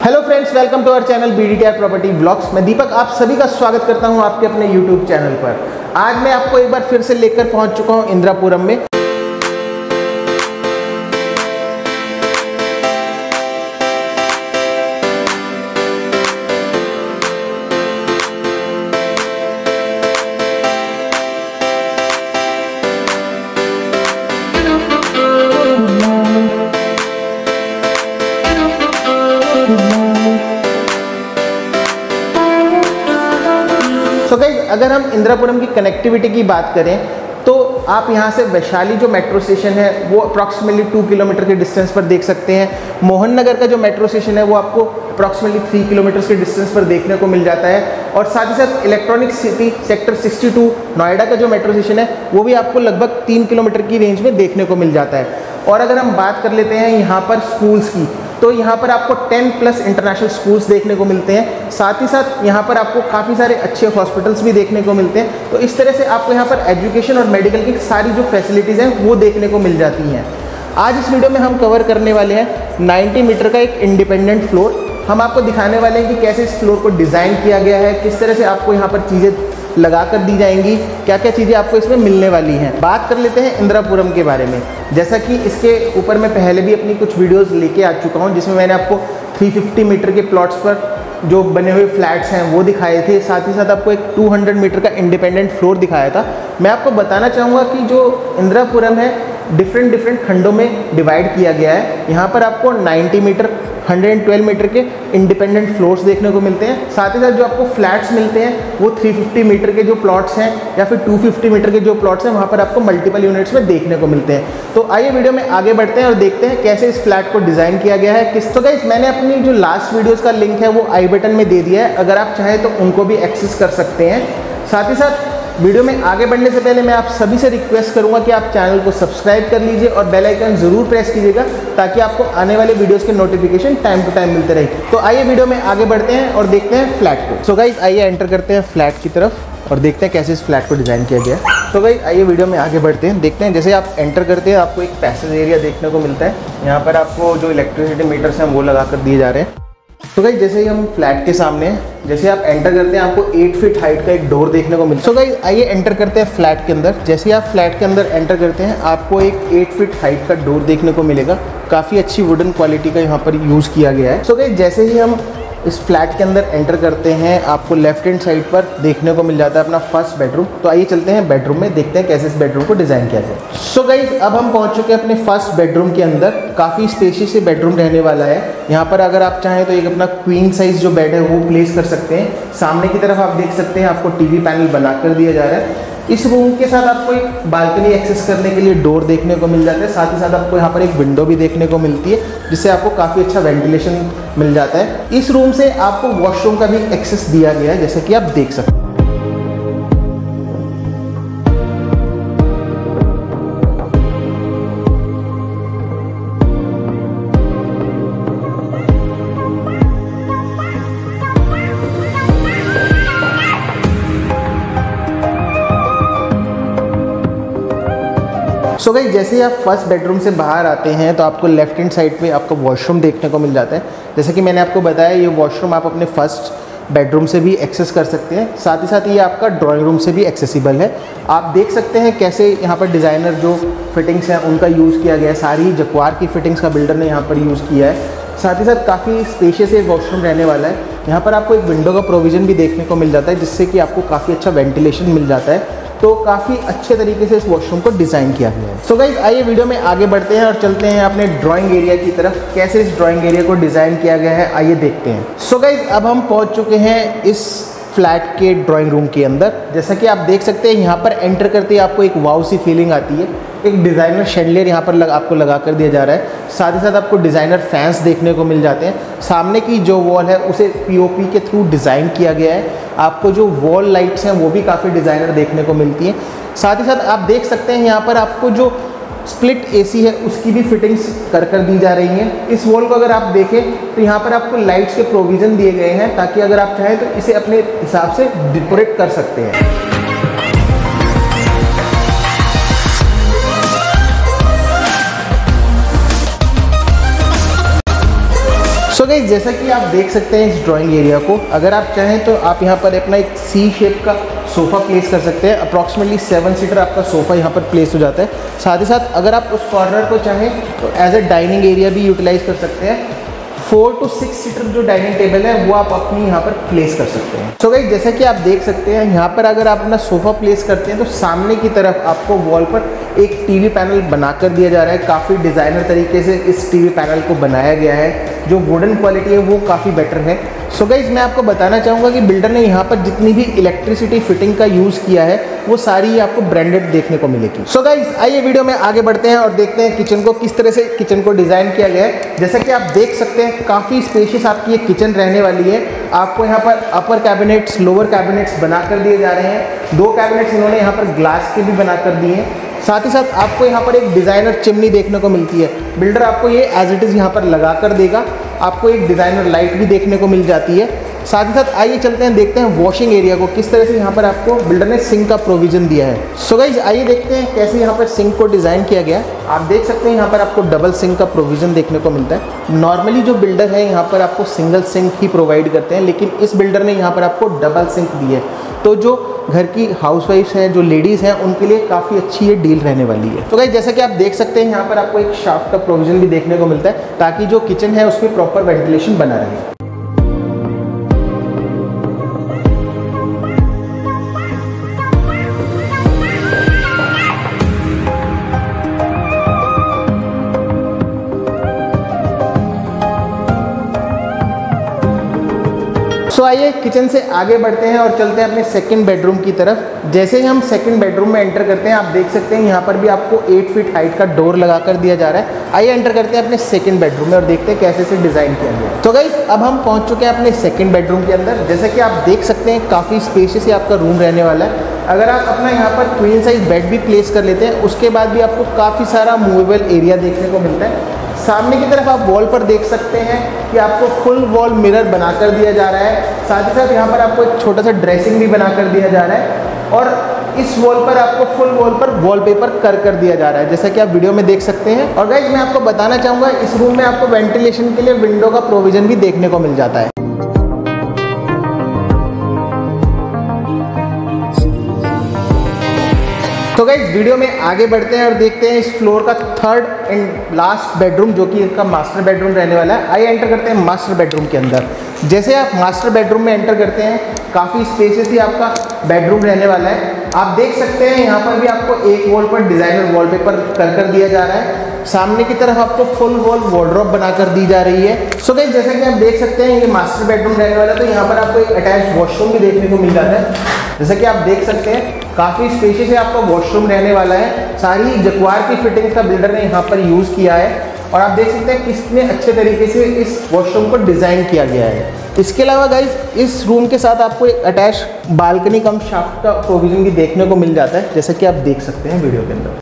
Hello friends, welcome to our channel BDTR property vlogs. मैं दीपक आप सभी का स्वागत करता हूं आपके अपने YouTube चैनल पर। आज मैं आपको एक बार फिर से लेकर पहुंच चुका हूं इंदिरापुरम में। तो गाइस, अगर हम इंदिरापुरम की कनेक्टिविटी की बात करें तो आप यहाँ से वैशाली जो मेट्रो स्टेशन है वो अप्रॉक्सीमेटली 2 किलोमीटर के डिस्टेंस पर देख सकते हैं। मोहन नगर का जो मेट्रो स्टेशन है वो आपको अप्रॉक्सीमेटली 3 किलोमीटर के डिस्टेंस पर देखने को मिल जाता है। और साथ ही साथ इलेक्ट्रॉनिक सिटी सेक्टर 62 नोएडा का जो मेट्रो स्टेशन है वो भी आपको लगभग 3 किलोमीटर की रेंज में देखने को मिल जाता है। और अगर हम बात कर लेते हैं यहाँ पर स्कूल्स की, तो यहाँ पर आपको 10+ इंटरनेशनल स्कूल्स देखने को मिलते हैं। साथ ही साथ यहाँ पर आपको काफ़ी सारे अच्छे हॉस्पिटल्स भी देखने को मिलते हैं। तो इस तरह से आपको यहाँ पर एजुकेशन और मेडिकल की सारी जो फैसिलिटीज़ हैं वो देखने को मिल जाती हैं। आज इस वीडियो में हम कवर करने वाले हैं 90 मीटर का एक इंडिपेंडेंट फ्लोर। हम आपको दिखाने वाले हैं कि कैसे इस फ्लोर को डिज़ाइन किया गया है, किस तरह से आपको यहाँ पर चीज़ें लगा कर दी जाएंगी, क्या क्या चीज़ें आपको इसमें मिलने वाली हैं। बात कर लेते हैं इंदिरापुरम के बारे में। जैसा कि इसके ऊपर मैं पहले भी अपनी कुछ वीडियोस लेके आ चुका हूं, जिसमें मैंने आपको 350 मीटर के प्लॉट्स पर जो बने हुए फ्लैट्स हैं वो दिखाए थे। साथ ही साथ आपको एक 200 मीटर का इंडिपेंडेंट फ्लोर दिखाया था। मैं आपको बताना चाहूँगा कि जो इंदिरापुरम है डिफरेंट खंडों में डिवाइड किया गया है। यहाँ पर आपको 90 मीटर 112 मीटर के इंडिपेंडेंट फ्लोर्स देखने को मिलते हैं। साथ ही साथ जो आपको फ्लैट्स मिलते हैं वो 350 मीटर के जो प्लॉट्स हैं या फिर 250 मीटर के जो प्लॉट्स हैं वहाँ पर आपको मल्टीपल यूनिट्स में देखने को मिलते हैं। तो आइए वीडियो में आगे बढ़ते हैं और देखते हैं कैसे इस फ्लैट को डिज़ाइन किया गया है। किस तो गाइस, मैंने अपनी जो लास्ट वीडियोज़ का लिंक है वो आई बटन में दे दिया है, अगर आप चाहें तो उनको भी एक्सेस कर सकते हैं। साथ ही साथ वीडियो में आगे बढ़ने से पहले मैं आप सभी से रिक्वेस्ट करूंगा कि आप चैनल को सब्सक्राइब कर लीजिए और बेल आइकन ज़रूर प्रेस कीजिएगा ताकि आपको आने वाले वीडियोस के नोटिफिकेशन टाइम टू टाइम मिलते रहे। तो आइए वीडियो में आगे बढ़ते हैं और देखते हैं फ्लैट को। सो गाइस, आइए एंटर करते हैं फ्लैट की तरफ और देखते हैं कैसे इस फ्लैट को डिज़ाइन किया गया है। तो गाइस, आइए वीडियो में आगे बढ़ते हैं, देखते हैं। जैसे आप एंटर करते हैं आपको एक पैसेज एरिया देखने को मिलता है। यहाँ पर आपको जो इलेक्ट्रिसिटी मीटर्स हैं वो लगा कर दिए जा रहे हैं। तो गाइस, जैसे ही हम फ्लैट के सामने जैसे आप एंटर करते हैं आपको 8 फीट हाइट का एक डोर देखने को मिलता है। तो गाइस, आइए एंटर करते हैं फ्लैट के अंदर। जैसे ही आप फ्लैट के अंदर एंटर करते हैं आपको एक 8 फीट हाइट का डोर देखने को मिलेगा। काफ़ी अच्छी वुडन क्वालिटी का यहाँ पर यूज़ किया गया है। तो गाइस, जैसे ही हम इस फ्लैट के अंदर एंटर करते हैं आपको लेफ्ट हैंड साइड पर देखने को मिल जाता है अपना फर्स्ट बेडरूम। तो आइए चलते हैं बेडरूम में, देखते हैं कैसे इस बेडरूम को डिज़ाइन किया जाए। सो गाइस, अब हम पहुंच चुके हैं अपने फर्स्ट बेडरूम के अंदर। काफ़ी स्पेशियस से बेडरूम रहने वाला है। यहाँ पर अगर आप चाहें तो एक अपना क्वीन साइज जो बेड है वो प्लेस कर सकते हैं। सामने की तरफ आप देख सकते हैं आपको टीवी पैनल बना कर दिया जा रहा है। इस रूम के साथ आपको एक बालकनी एक्सेस करने के लिए डोर देखने को मिल जाता है। साथ ही साथ आपको यहाँ पर एक विंडो भी देखने को मिलती है जिससे आपको काफ़ी अच्छा वेंटिलेशन मिल जाता है। इस रूम से आपको वॉशरूम का भी एक्सेस दिया गया है, जैसे कि आप देख सकते हैं। सो गाइस, जैसे ही आप फर्स्ट बेडरूम से बाहर आते हैं तो आपको लेफ्ट हैंड साइड पे आपको वॉशरूम देखने को मिल जाता है। जैसे कि मैंने आपको बताया ये वॉशरूम आप अपने फर्स्ट बेडरूम से भी एक्सेस कर सकते हैं। साथ ही साथ ये आपका ड्राइंग रूम से भी एक्सेसिबल है। आप देख सकते हैं कैसे यहाँ पर डिज़ाइनर जो फिटिंग्स हैं उनका यूज़ किया गया है। सारी जक्वार की फिटिंग्स का बिल्डर ने यहाँ पर यूज़ किया है। साथ ही साथ काफ़ी स्पेशियस एक वॉशरूम रहने वाला है। यहाँ पर आपको एक विंडो का प्रोविज़न भी देखने को मिल जाता है जिससे कि आपको काफ़ी अच्छा वेंटिलेशन मिल जाता है। तो काफ़ी अच्छे तरीके से इस वॉशरूम को डिज़ाइन किया गया है। सो गाइस, आइए वीडियो में आगे बढ़ते हैं और चलते हैं अपने ड्राइंग एरिया की तरफ। कैसे इस ड्राइंग एरिया को डिज़ाइन किया गया है आइए देखते हैं। सो गाइस, अब हम पहुंच चुके हैं इस फ्लैट के ड्राइंग रूम के अंदर। जैसा कि आप देख सकते हैं यहाँ पर एंटर करते ही आपको एक वाव सी फीलिंग आती है। एक डिज़ाइनर शैंडलियर यहाँ पर आपको लगा कर दिया जा रहा है। साथ ही साथ आपको डिज़ाइनर फैंस देखने को मिल जाते हैं। सामने की जो वॉल है उसे POP के थ्रू डिज़ाइन किया गया है। आपको जो वॉल लाइट्स हैं वो भी काफ़ी डिज़ाइनर देखने को मिलती हैं। साथ ही साथ आप देख सकते हैं यहाँ पर आपको जो स्प्लिट AC है उसकी भी फिटिंग्स कर दी जा रही हैं। इस वॉल को अगर आप देखें तो यहाँ पर आपको लाइट्स के प्रोविज़न दिए गए हैं ताकि अगर आप चाहें तो इसे अपने हिसाब से डेकोरेट कर सकते हैं। सो गाइस, जैसा कि आप देख सकते हैं इस ड्राइंग एरिया को, अगर आप चाहें तो आप यहाँ पर अपना एक सी शेप का सोफ़ा प्लेस कर सकते हैं। अप्रॉक्सीमेटली 7 सीटर आपका सोफ़ा यहाँ पर प्लेस हो जाता है। साथ ही साथ अगर आप उस कॉर्नर को चाहें तो एज ए डाइनिंग एरिया भी यूटिलाइज़ कर सकते हैं। 4 to 6 सीटर जो डाइनिंग टेबल है वो आप अपनी यहाँ पर प्लेस कर सकते हैं। सो गाइस, जैसा कि आप देख सकते हैं यहाँ पर अगर आप अपना सोफ़ा प्लेस करते हैं तो सामने की तरफ आपको वॉल पर एक टीवी पैनल बनाकर दिया जा रहा है। काफ़ी डिज़ाइनर तरीके से इस टीवी पैनल को बनाया गया है। जो वुडन क्वालिटी है वो काफ़ी बेटर है। सो गाइस, मैं आपको बताना चाहूँगा कि बिल्डर ने यहाँ पर जितनी भी इलेक्ट्रिसिटी फिटिंग का यूज़ किया है वो सारी आपको ब्रांडेड देखने को मिलेगी। सो गाइस, आइए वीडियो में आगे बढ़ते हैं और देखते हैं किचन को किस तरह से किचन को डिज़ाइन किया गया है। जैसा कि आप देख सकते हैं काफ़ी स्पेशियस आपकी ये किचन रहने वाली है। आपको यहाँ पर अपर कैबिनेट्स, लोअर कैबिनेट्स बनाकर दिए जा रहे हैं। 2 कैबिनेट्स इन्होंने यहाँ पर ग्लास के भी बनाकर दिए हैं। साथ ही साथ आपको यहाँ पर एक डिज़ाइनर चिमनी देखने को मिलती है। बिल्डर आपको ये एज इट इज़ यहाँ पर लगा कर देगा। आपको एक डिज़ाइनर लाइट भी देखने को मिल जाती है। साथ ही साथ आइए चलते हैं, देखते हैं वॉशिंग एरिया को किस तरह से यहाँ पर आपको बिल्डर ने सिंक का प्रोविज़न दिया है। सो गाइस, आइए देखते हैं कैसे यहाँ पर सिंक को डिज़ाइन किया गया है। आप देख सकते हैं यहाँ पर आपको डबल सिंक का प्रोविज़न देखने को मिलता है। नॉर्मली जो बिल्डर है यहाँ पर आपको सिंगल सिंक ही प्रोवाइड करते हैं, लेकिन इस बिल्डर ने यहाँ पर आपको डबल सिंक दी है। तो जो घर की हाउसवाइफ्स हैं, जो लेडीज़ हैं, उनके लिए काफ़ी अच्छी ये डील रहने वाली है। तो गाइस, जैसा कि आप देख सकते हैं यहाँ पर आपको एक शाफ्ट का प्रोविज़न भी देखने को मिलता है ताकि जो किचन है उसमें प्रॉपर वेंटिलेशन बना रहे। सो आइए किचन से आगे बढ़ते हैं और चलते हैं अपने सेकंड बेडरूम की तरफ। जैसे ही हम सेकंड बेडरूम में एंटर करते हैं, आप देख सकते हैं यहाँ पर भी आपको 8 फीट हाइट का डोर लगा कर दिया जा रहा है। आइए एंटर करते हैं अपने सेकंड बेडरूम में और देखते हैं कैसे से डिज़ाइन किया गया है। तो गाइस, अब हम पहुँच चुके हैं अपने सेकंड बेडरूम के अंदर। जैसा कि आप देख सकते हैं काफ़ी स्पेशियस आपका रूम रहने वाला है। अगर आप अपना यहाँ पर क्वीन साइज बेड भी प्लेस कर लेते हैं, उसके बाद भी आपको काफ़ी सारा मूवेबल एरिया देखने को मिलता है। सामने की तरफ आप वॉल पर देख सकते हैं कि आपको फुल वॉल मिरर बनाकर दिया जा रहा है। साथ ही साथ यहाँ पर आपको एक छोटा सा ड्रेसिंग भी बनाकर दिया जा रहा है और इस वॉल पर आपको फुल वॉल पर वॉलपेपर कर दिया जा रहा है, जैसा कि आप वीडियो में देख सकते हैं। और गाइस, मैं आपको बताना चाहूँगा इस रूम में आपको वेंटिलेशन के लिए विंडो का प्रोविज़न भी देखने को मिल जाता है। तो गाइस, वीडियो में आगे बढ़ते हैं और देखते हैं इस फ्लोर का थर्ड एंड लास्ट बेडरूम, जो कि इसका मास्टर बेडरूम रहने वाला है। आइए एंटर करते हैं मास्टर बेडरूम के अंदर। जैसे आप मास्टर बेडरूम में एंटर करते हैं, काफ़ी स्पेशियस ही आपका बेडरूम रहने वाला है। आप देख सकते हैं यहाँ पर भी आपको एक वॉल पर डिज़ाइनर वॉलपेपर कर दिया जा रहा है। सामने की तरफ आपको फुल वॉल वार्डरोब बनाकर दी जा रही है। सो गाइस, जैसा कि आप देख सकते हैं ये मास्टर बेडरूम रहने वाला है, तो यहाँ पर आपको एक अटैच वॉशरूम भी देखने को मिल जाता है। जैसा कि आप देख सकते हैं काफ़ी स्पेशियस है आपका वॉशरूम रहने वाला है। सारी जक्वार की फिटिंग्स का बिल्डर ने यहाँ पर यूज़ किया है और आप देख सकते हैं कितने अच्छे तरीके से इस वॉशरूम को डिज़ाइन किया गया है। इसके अलावा गाइस, इस रूम के साथ आपको एक अटैच बालकनी कम शाफ्ट का प्रोविज़न भी देखने को मिल जाता है, जैसा कि आप देख सकते हैं वीडियो के अंदर।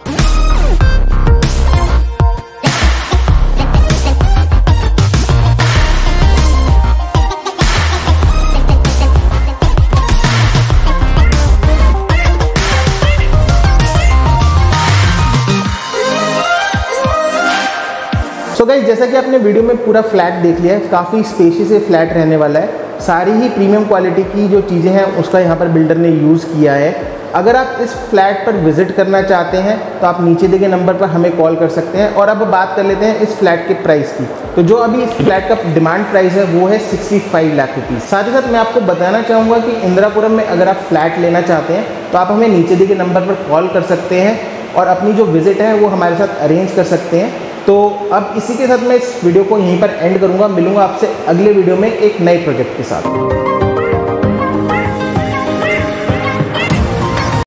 तो गाइस, जैसा कि आपने वीडियो में पूरा फ्लैट देख लिया है, काफ़ी स्पेशियस से फ्लैट रहने वाला है। सारी ही प्रीमियम क्वालिटी की जो चीज़ें हैं उसका यहाँ पर बिल्डर ने यूज़ किया है। अगर आप इस फ्लैट पर विजिट करना चाहते हैं तो आप नीचे दिए गए नंबर पर हमें कॉल कर सकते हैं। और अब बात कर लेते हैं इस फ्लैट के प्राइस की। तो जो अभी इस फ्लैट का डिमांड प्राइस है वो है 65 लाख रुपीज़। साथ ही साथ मैं आपको बताना चाहूँगा कि इंदिरापुरम में अगर आप फ्लैट लेना चाहते हैं तो आप हमें नीचे दिए गए नंबर पर कॉल कर सकते हैं और अपनी जो विजिट है वो हमारे साथ अरेंज कर सकते हैं। तो अब इसी के साथ मैं इस वीडियो को यहीं पर एंड करूँगा। मिलूँगा आपसे अगले वीडियो में एक नए प्रोजेक्ट के साथ।